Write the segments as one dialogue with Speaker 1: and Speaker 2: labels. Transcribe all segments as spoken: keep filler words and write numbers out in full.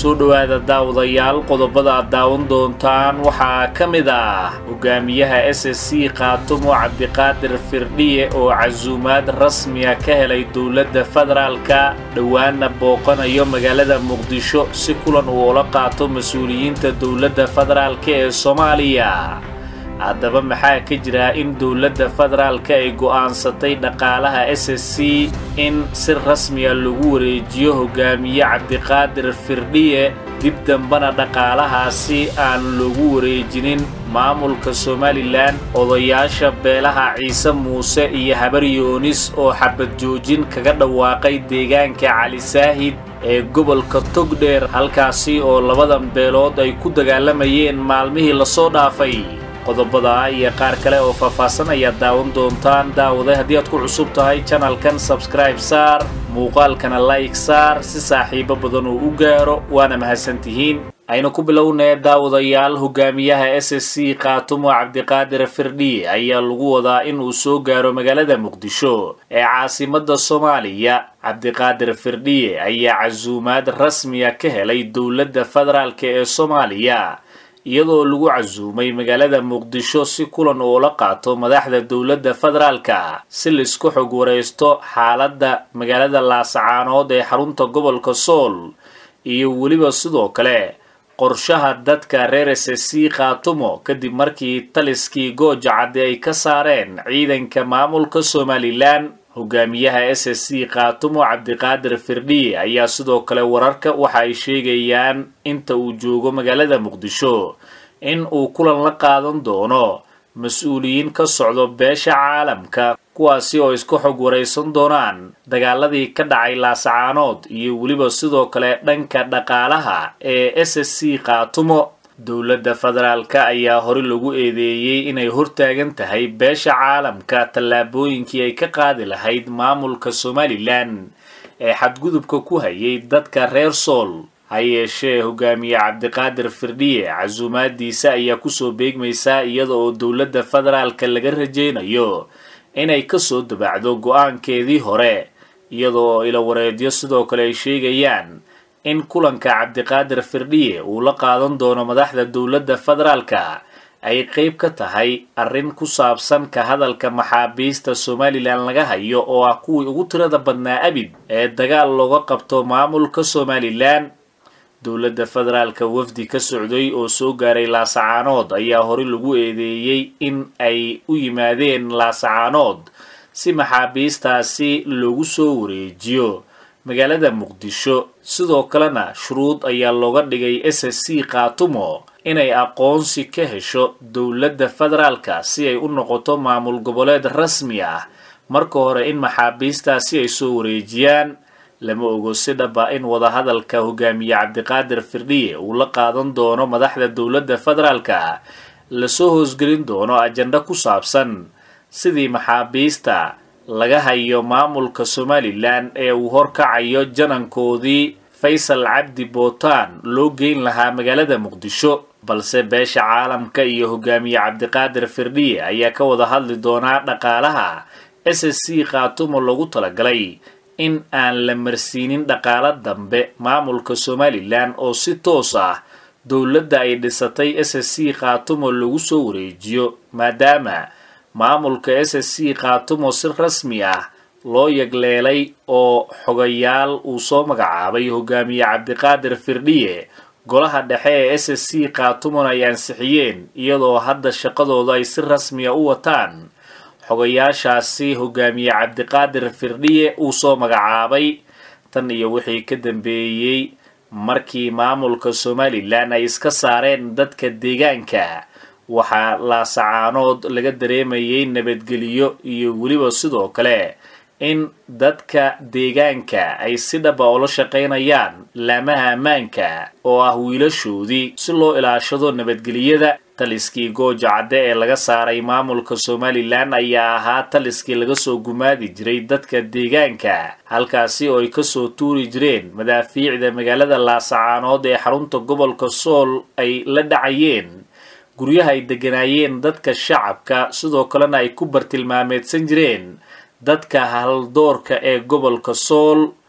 Speaker 1: soo dhawaada daawadayaal qodobada aad daawan doontaan waxaa ka mid ah hogaamiyaha S S C Khaatumo Cabdiqaadir Firdhiye oo casuumaad rasmi ah ka helay dowladda federaalka dhawaana booqanayo magaalada Muqdisho si kulan uu ula qaato mas'uuliyiinta dowladda federaalka ee Soomaaliya. haddaba maxaa ka jira in dowladda federaalka ay go'aansatay dhaqaalaha S S C in si rasmi ah lagu wareejiyo hogaamiye Cabdiqaadir Firdhiye dib dambana dhaqaalahaasi aan lagu wareejinin maamulka Somaliland odayaasha beelaha Ciise Muuse iyo Habar Yoonis oo xabad joojin kaga dhawaaqay deegaanka Cali Saahid ee gobolka Togdheer halkaasi oo labadan beelood ay ku dagaalamayeen maalmihii la soo dhaafay. qodobada iyo qaar kale oo faahfaahsan ayaa daawan doontaan daawada haddii aad ku cusub tahay channelkan subscribe saar muuqaalkana like saar si saaxiibo badan uu u gaaro waana mahadsantihiin. aynu ku bilownay daawadayaal hogaamiyaha S S C Khaatumo Cabdiqaadir Firdhiye ayaa lagu wadaa in uu soo gaaro magaalada Muqdisho ee caasimadda Soomaaliya. Cabdiqaadir Firdhiye ayaa casuumaad rasmi ah ka helay dowladda federaalka ee Soomaaliya iyadoo lagu casuumay magaalada Muqdisho si kulan oo la qaato madaxda dowladda federaalka si la isku xog wareysto xaaladda magaalada Laascaanood ee xarunta gobolka Sool iyo waliba sidoo kale qorshaha dadka reer S S C Khaatumo kadib markii taliskii Gooja Cadde ay ka saareen ciidanka maamulka Somaliland. hogaamiyaha S S C Khaatumo Cabdiqaadir Firdhiye ayaa sidoo kale wararka waxa ay sheegayaan inta uu joogo magaalada Muqdisho in uu kulan la qaadan doono mas'uuliyiin ka socdo beesha caalamka kuwaasi oo isku xog wareysan doonaan dagaaladii ka dhacay Laascaanood iyo waliba sidoo kale dhanka dhaqaalaha ee S S C Khaatumo. dowladda federaalka ayaa hore lagu eedeeyay inay hortaagan tahay beesha caalamka tallaabooyinkii ay ka qaadi lahayd maamulka Somaliland ee xadgudubka ku hayay dadka reer Sool. ha yeeshee hogaamiye Cabdiqaadir Firdhiye casuumaadiisa ayaa kusoo beegmaysa iyada oo dowladda federaalka laga rajeynayo inay kasoo dabacdo go'aankeedii hore iyadoo ila wareedyo sidoo kale ay sheegayaan in kulanka Cabdiqaadir Firdhiye uu la qaadan doono madaxda dowladda federaalka ay qayb ka tahay arrin ku saabsan ka hadalka maxaabiista Somaliland laga hayo oo ah kuwii ugu tirada badnaa abid ee dagaal looga qabto maamulka Somaliland. dowladda federaalka wafdi ka socday oo soo gaaray Laascaanood ayaa hore lagu eedeeyay in ay u yimaadeen Laascaanood si maxaabiistaasi loogu soo wareejiyo magaalada Muqdisho. sidoo kalena shuruud ayaa looga dhigay S S C Khaatumo inay aqoonsi ka hesho dowladda federaalka si ay u noqoto maamul goboleed rasmi ah marka hore in maxaabiistaasi ay soo wareejiyaan. lama ogo si dhaba in wadahadalka hogaamiye Cabdiqaadir Firdhiye uu la qaadan doono madaxda dowladda federaalka lasoo hoosgelin doono ajanda ku saabsan sidii maxaabiista laga hayo maamulka Somaliland ee uu horkacayo janankoodii Faysal Cabdi Bootaan loo geyn lahaa magaalada Muqdisho. balse beesha caalamka iyo hogaamiye Cabdiqaadir Firdhiye ayaa ka wada hadli doona dhaqaalaha S S C Khaatumo lagu talagalay in aan la marsiinin dhaqaale dambe maamulka Somaliland oo si toos ah dowladda ay dhisatay S S C Khaatumo lagu soo wareejiyo maadaama maamulka S S C Khaatumo si rasmi ah loo yagleelay oo xogayaal uu soo magacaabay hogaamiye Cabdiqaadir Firdhiye. golaha dhexe ee S S C Khaatumo ay ansixiyeen iyadoo hadda shaqadooda ay si rasmi ah u wataan xogayaashaasi hogaamiye Cabdiqaadir Firdhiye uu soo magacaabay. tan iyo wixii ka dambeeyay markii maamulka Somaliland ay iska saareen dadka deegaanka waxaa Laascaanood laga dareemayay nabadgelyo iyo waliba sidoo kale in dadka deegaanka ay si dhaba ula shaqaynayaan laamaha ammaanka oo ah wiilashoodii si loo ilaashado nabadgelyada. taliskii Gooja Cadde ee laga saaray maamulka Somaliland ayaa ahaa taliskii laga soo gumaadi jiray dadka deegaanka halkaasi oo ay ka soo tuuri jireen madaafiicda magaalada Laascaanood ee xarunta gobolka Sool ay la dhacayeen guryaha ay deganaayeen dadka shacabka sidoo kalena ay ku bartilmaameedsan jireen dadka haldoorka ee gobolka Sool.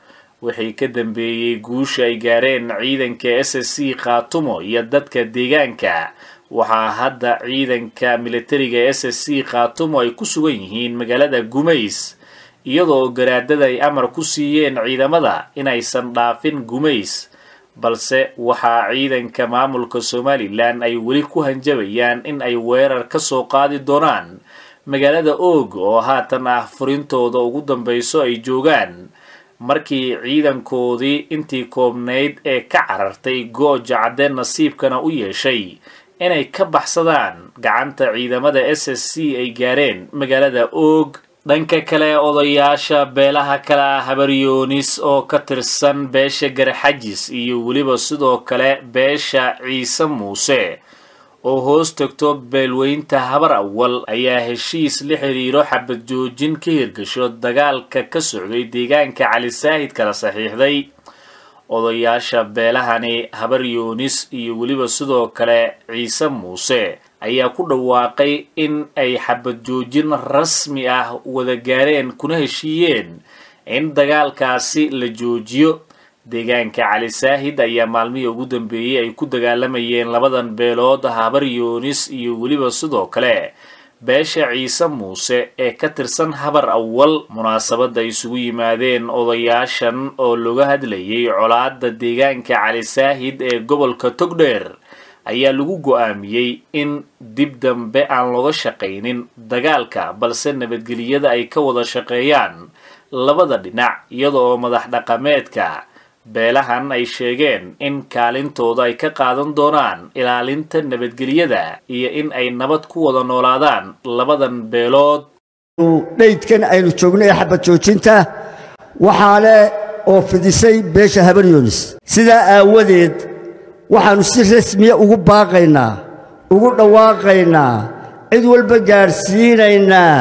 Speaker 1: wixii ka dambeeyey guusha ay gaareen ciidanka S S C Khaatumo iyo dadka deegaanka waxaa hadda ciidanka militariga S S C Khaatumo ay ku sugan yihiin magaalada Gumays iyadoo garaadada ay amar ku siiyeen ciidamada inaysan dhaafin Gumays balse waxaa ciidanka maamulka Somaliland ay weli ku hanjabayaan in ay weerar ka soo qaadi doonaan magaalada Og oo haatan ah furintooda ugu dambayso ay joogaan markii ciidankoodii intii koobnayd ee ka carartay Gooja Cadde nasiibkana u yeeshay inay ka baxsadaan gacanta ciidamada S S C ay gaareen magaalada Og. dhanka kale odayaasha beelaha kala Habaryoonis oo ka tirsan beesha Garxajis iyo waliba sidoo kale beesha Ciise Muuse oo hoos tagto beelweynta Habar Awal ayaa heshiis la xiriiro xabad joojin ka hirgasho dagaalka ka socday deegaanka Cali Saahid kala saxiixday. odayaasha beelahani Habaryoonis iyo waliba sidoo kale Ciise Muuse ayaa ku dhawaaqay in ay xabad joojin rasmi ah wada gaareen kuna heshiiyeen in dagaalkaasi la joojiyo. deegaanka Cali Saahid ayaa maalmihii ugu dambeeyay ay ku dagaalamayeen labadan beelood Habaryoonis iyo waliba sidoo kale beesha Ciise Muuse ee ka tirsan Habar Awal. munaasabada ay isugu yimaadeen odayaashan oo looga hadlayay colaadda deegaanka Cali Saahid ee gobolka Togdheer ayaa lagu go'aamiyay in dib dambe aan looga shaqaynin dagaalka balse nabadgelyada ay ka wada shaqeeyaan labada dhinac iyadoo madax dhaqameedka beelahan ay sheegeen in kaalintooda ay ka qaadan doonaan ilaalinta nabadgelyada iyo in ay nabad ku wada noolaadaan labadan beelood.
Speaker 2: dheydkan aynu joognay xabad joojinta waxaa leh oo fidisay beesha Habaryoonis sidaa aawadeed waxaanu si rasmi ah ugu baaqaynaa ugu dhawaaqaynaa cid walba gaarsiinaynaa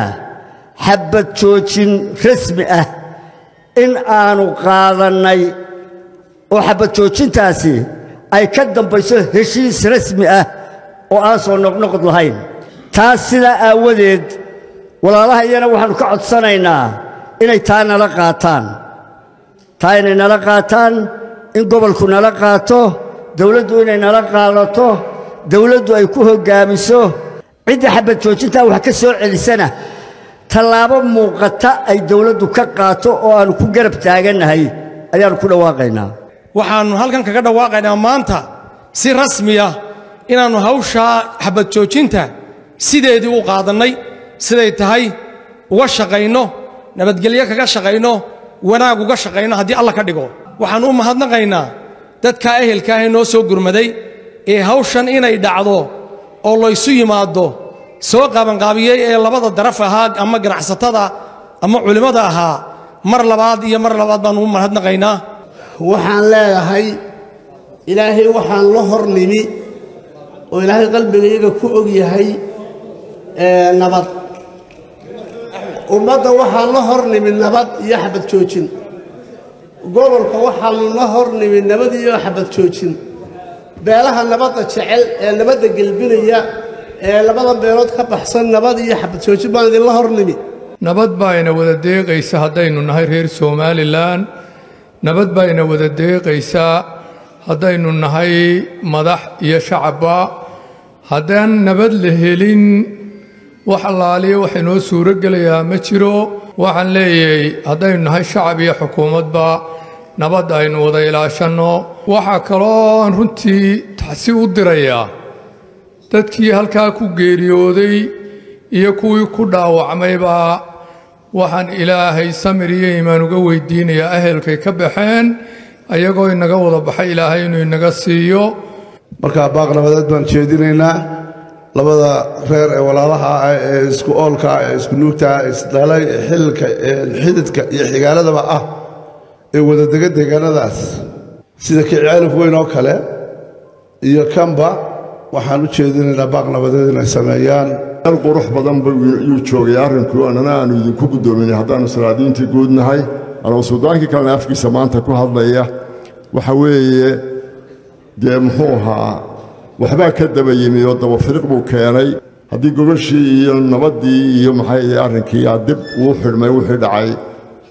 Speaker 2: xabad joojin rasmi ah in aanu qaadanay oo xabad joojintaasi ay ka dambayso heshiis rasmi ah oo aan soo noqnoqod lahayn. taas sidaa aawadeed walaalaha iyana waxaanu ka codsanaynaa inay taa nala qaataan taa inay nala qaataan in gobolku nala qaato dawladdu inay nala qaadato dawladdu ay ku hoggaamiso cidda xabad joojintaa wax ka soo celisana tallaabo muuqata ay dawladdu ka qaato oo aanu ku garab taagannahay ayaanu ku dhawaaqaynaa.
Speaker 3: waxaannu halkan kaga dhawaaqaynaa maanta si rasmi ah inaannu hawshaa xabad joojinta sideedii u qaadannay siday tahay uga shaqayno nabadgelyo kaga shaqayno wanaag uga shaqayno haddii alla ka dhigo. waxaannu u mahadnaqaynaa dadka ehelka ah ee noo soo gurmaday ee hawshan inay dhacdo oo laysu yimaado soo qabanqaabiyey ee labada daraf ahaa ama ganacsatada ama culimmada ahaa mar labaad iyo mar labaad baannu u mahadnaqaynaa.
Speaker 4: waxaan leeyahay ilaahay waxaan la hor nimi oo ilaahay qalbigayga ku og yahay nabad. ummadda waxaan la hor nimi nabad iyo xabad joojin. gobolka waxaanu la hor nimi nabad iyo xabad joojin. beelaha nabadda jecel ee nabadda gelbinaya ee labada beelood ka baxsan nabad iyo xabad joojin baan idinla hor nimi.
Speaker 5: nabad baa ina wada deeqaysa haddaynu nahay reer Somaliland. nabad baa ina wada deeqaysaa haddaynu nahay madax iyo shacabba. haddaan nabad la helin wax allaaliya wax inoo suuro gelayaa ma jiro. waxaan leeyahay haddaynu nahay shacab iyo xukuumadba nabad aynu wada ilaashanno. waxaa kaloo aan runtii taxsi u dirayaa dadkii halkaa ku geeriyooday iyo kuwii ku dhaawacmayba waxaan ilaahay samir iyo iimaan uga weydiinayaa ahelkay ka baxeen ayagoo inaga wada baxay ilaahay inuu inaga siiyo.
Speaker 6: markaa baaq nabadeed baan jeedinaynaa labada reer ee walaalaha ah ee isku oolka ah ee isku nuugta ah isdhalay xilka xididka iyo xigaaladaba ah ee wada dega deegaanadaas sida kicaalif weyn oo kale iyo kamba waxaan u jeedinaynaa baaq nabadeed inay sameeyaan.
Speaker 7: hal qurux badan buu joogay arrinku annana aanu idinku guddoominay haddaannu salaadiintii guud nahay anoo suudaankii kalena afkiisa maanta ku hadlaya waxa weeye dee muxuu ahaa waxbaa ka daba yimi oo dabafiriq buu keenay. haddii gobashii iyo nabaddii iyo maxay arrinkii dib uu xidhmay wixii dhacay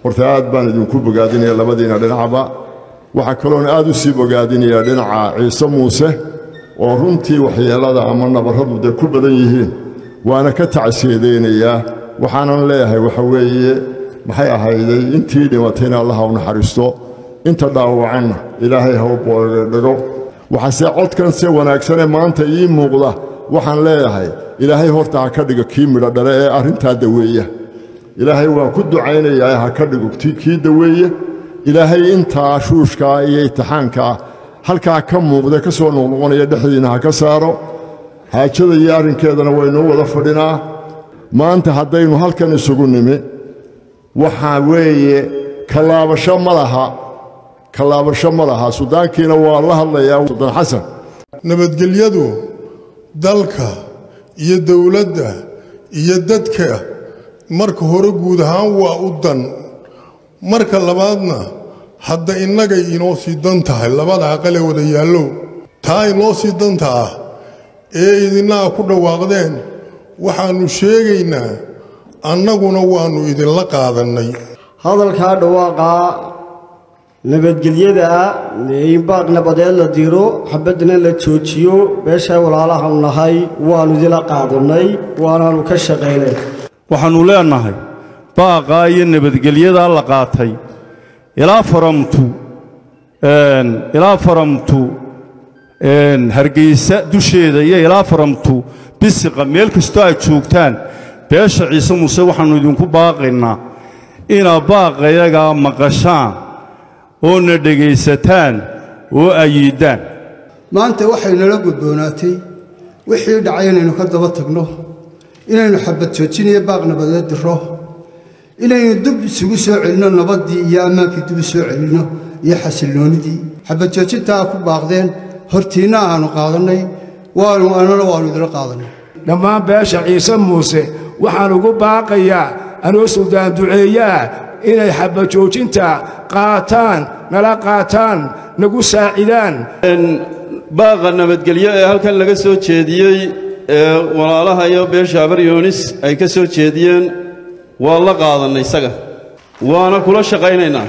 Speaker 7: horta aad baan idinku bogaadinayaa labadiina dhinacba waxa kaloon aad u sii bogaadinayaa dhinaca ciise muuse oo runtii waxyeelada ama nabarradu dee ku badan yihiin waana ka tacsiyeedeynayaa waxaanan leeyahay waxa weeye maxay ahayday intii dhimatayna allah ha u naxariisto inta dhaawacanna ilaahay ha u boodhago waxaase codkan se wanaagsanee maanta ii muuqda waxaan leeyahay ilaahay horta ha ka dhigo kii midho dhale ee arrintaa daweeya ilaahay waan ku ducaynayaa ha ka dhigo kii daweeye ilaahay intaa shuushkaa iyo itixaankaa halkaa ka muuqda ka soo noqnoqonaya dhexdiina ha ka saaro haajada iyo arrinkeedana waynuu wada fadhinaa maanta haddaynu halkan isugu nimi waxaa weeye kalaabasho ma laha kalaabasho ma laha sudaankiina waa la hadlayaa sudaan xasan
Speaker 8: nabadgelyadu dalka iyo dowladda iyo dadka marka hore guud ahaan waa u dan marka labaadna hadda innagay inoo sii dan tahay labada aqal ee wada yaallow taa inoo sii danta ah ee idinnaha ku dhawaaqdeen waxaannu sheegaynaa annaguna waannu idinla qaadannay
Speaker 2: hadalkaa dhawaaqaa nabadgelyada in baaq nabadeed la diro xabadna la joojiyo beesha walaalaha u nahay waannu idinla qaadannay waanaannu ka shaqaynay
Speaker 9: waxaannu leenahay baaqaa iyo nabadgelyadaa la qaatay ilaa faramtu ilaa faramtu hargeysa dusheeda iyo ilaa faramtu bisiqa meel kastoo aad joogtaan beesha ciise muuse waxaannu idinku baaqaynaa inaad baaqayagaa maqashaan oo na dhegaysataan oo ayiiddaan
Speaker 10: maanta waxay nala gudboonaatay wixii dhacay inaynu ka daba tagno inaynu xabad joojiniyo baaq nabadeed diro inaynu dib isugu soo celinno nabaddii iyo ammaankii dib u soo celinno iyo xasilloonidii xabad joojintaa ku baaqdeen hortiinna aanu qaadannay waanu annana waannu idila qaadannay
Speaker 11: dhammaan beesha ciise muuse waxaan ugu baaqayaa anoo suldaan duceeyaa inay xabad joojinta qaataan nala qaataan nagu saacidaan
Speaker 9: baaqa nabadgelyo ee halkan laga soo jeediyey ee walaalaha iyo beesha habar yoonis ay ka soo jeediyeen waa la qaadannay isaga waana kula shaqaynaynaa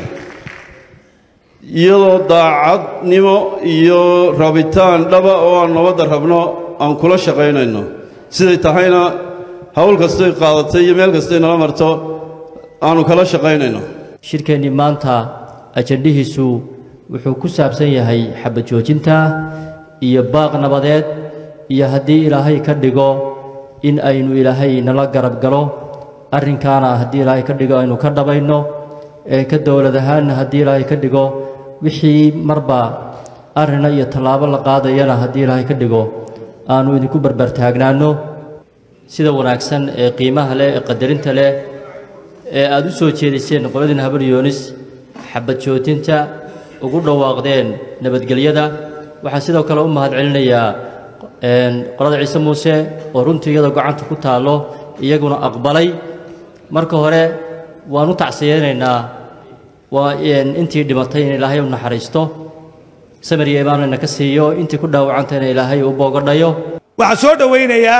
Speaker 9: iyadoo daacadnimo iyo rabitaan dhaba oo aan nabadda rabno aan kula shaqaynayno siday tahayna hawl kastoy qaadatay iyo meel kastoy nala marto aanu kala shaqaynayno
Speaker 12: shirkeennii maanta ajandhihiisu wuxuu ku saabsan yahay xabad joojinta iyo baaq nabadeed iyo haddii ilaahay ka dhigo in aynu ilaahay nala garab galo arrinkaana haddii ilaahay ka dhigo aynu ka dhabayno ee ka dowlad ahaanna haddii ilaahay ka dhigo wixii marba arrina iyo tallaabo la qaadayana haddii ilaahay ka dhigo aanu idinku barbartaagnaanno sida wanaagsan ee qiimaha leh ee qadarinta leh ee aad u soo jeediseen qoladina habar yoonis xabad joojinta ugu dhawaaqdeen nabadgelyada waxaa sidoo kale u mahadcelinayaa qolada ciise muuse oo runtii iyada gacanta ku taallo iyaguna aqbalay marka hore waan u tacsiyeynaynaa waa intii dhimatay in ilaahay u naxariisto samir iyo imaanna ka siiyo intii ku dhaawacantayna ilaahay u boogadhayo
Speaker 13: waxaan soo dhowaynayaa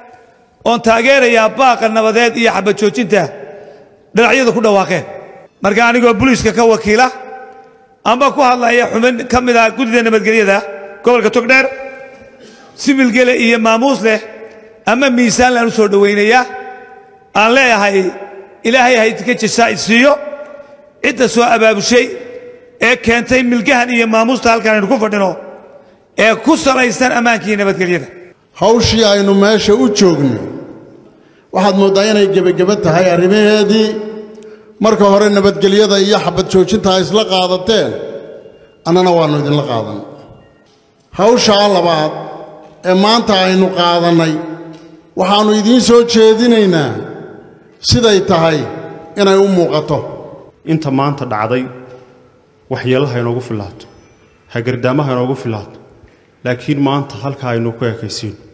Speaker 13: oon taageerayaa baaqa nabadeed iyo xabad joojinta dhinacyadu ku dhawaaqeen marka anigoo booliiska ka wakiila amba ku hadlaya xubin ka mid ah guddida nabadgelyada gobolka togdheer sibilgele iyo maamuus leh ama miisaan laan u soo dhowaynayaa aan leeyahay ilaahay ha idinka jasaa isiiyo cidda soo abaabushay ee keentay milgahan iyo maamuusta halkan aynu ku fadhino ee ku salaysan ammaankii nabadgelyada
Speaker 8: hawshii aynu meesha u joogno waxaad mooddaa inay gebageba tahay arrimaheedii marka hore nabadgelyada iyo xabad joojinta ay isla qaadateen annana waannu idinla qaadan hawshaa labaad ee maanta aynu qaadannay waxaannu idiin soo jeedinaynaa siday tahay inay u muuqato
Speaker 14: inta maanta dhacday waxyeelaha inoogu filaato hagardaamaha inoogu filaato laakiin maanta halka aynu ku ekaysiino